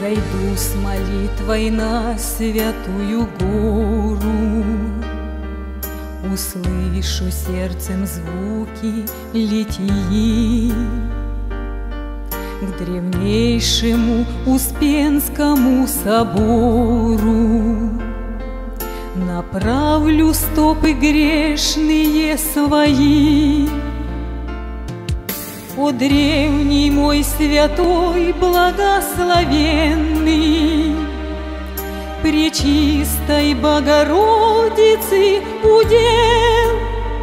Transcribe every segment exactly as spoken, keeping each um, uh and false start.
Взойду с молитвой на святую гору, услышу сердцем звуки литии. К древнейшему Успенскому собору направлю стопы грешные свои. О древний мой святой благословенный, Пречистой Богородицы удел,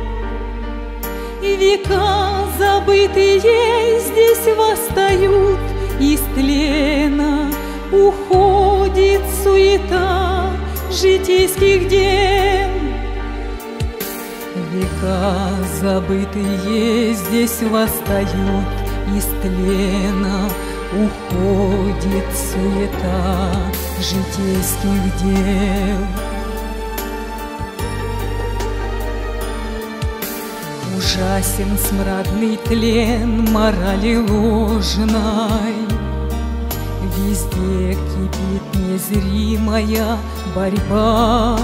века забытые здесь восстают из тлена, уходит суета житейских дел. Века забытые здесь восстают из тлена, уходит суета житейских дел. Ужасен смрадный тлен морали ложной, везде кипит незримая борьба.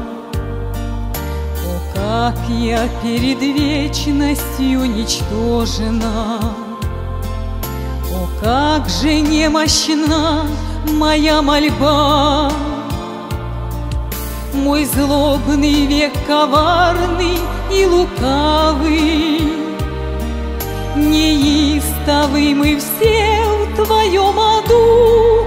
Как я перед вечностью ничтожена, о, как же немощна моя мольба! Мой злобный век коварный и лукавый, неистовы мы все в Твоем аду.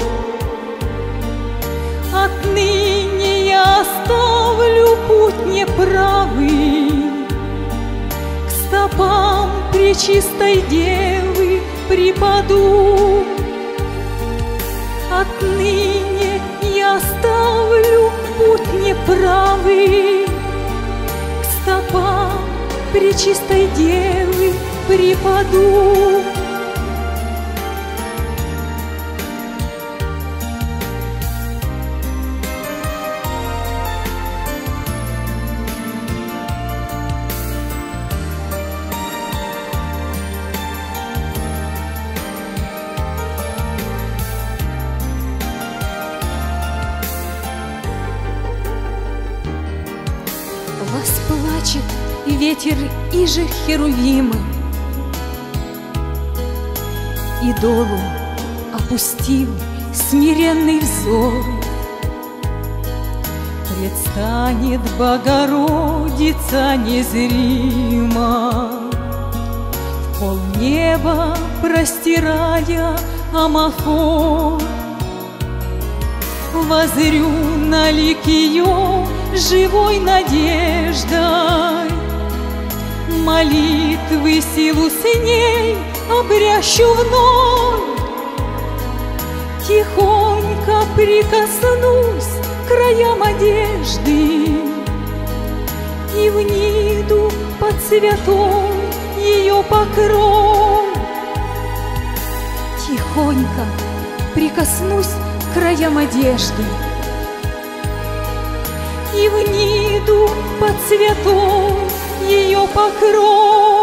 Отныне я оставлю путь неправый, к стопам Пречистой Девы припаду. Отныне я оставлю путь неправый, к стопам Пречистой Девы припаду. Восплачет ветер иже херувимы, и долу опустил смиренный взор. Предстанет Богородица незрима, в полнеба простирая амафор. Воззрю на лик ее живой надеждой, молитвы силу с ней обрящу вновь. Тихонько прикоснусь к краям одежды и вниду под святой ее покров. Тихонько прикоснусь к краям одежды и вниду под святой ее покров.